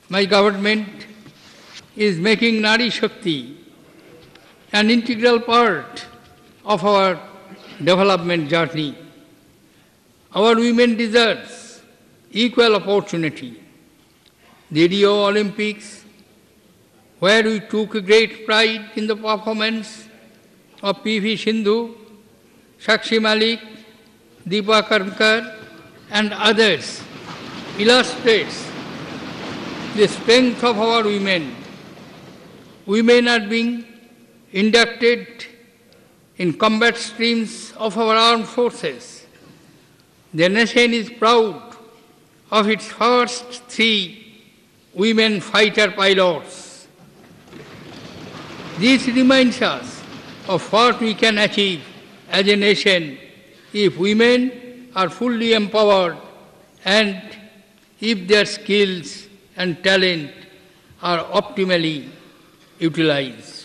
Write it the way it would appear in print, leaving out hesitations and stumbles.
My government is making Nari Shakti an integral part of our development journey. Our women deserve equal opportunity. The Rio Olympics, where we took great pride in the performance of P.V. Sindhu, Sakshi Malik, Deepa Karmakar and others, illustrates the strength of our women. Women are being inducted in combat streams of our armed forces. The nation is proud of its first 3 women fighter pilots. This reminds us of what we can achieve as a nation if women are fully empowered and if their skills and talent are optimally utilized.